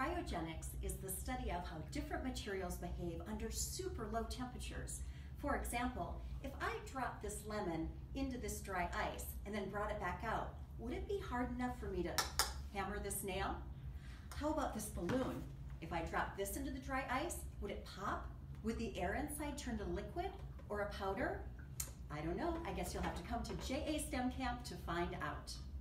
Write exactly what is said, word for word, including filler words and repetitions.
Cryogenics is the study of how different materials behave under super low temperatures. For example, if I dropped this lemon into this dry ice and then brought it back out, would it be hard enough for me to hammer this nail? How about this balloon? If I drop this into the dry ice, would it pop? Would the air inside turn to liquid or a powder? I don't know. I guess you'll have to come to J A STEM Camp to find out.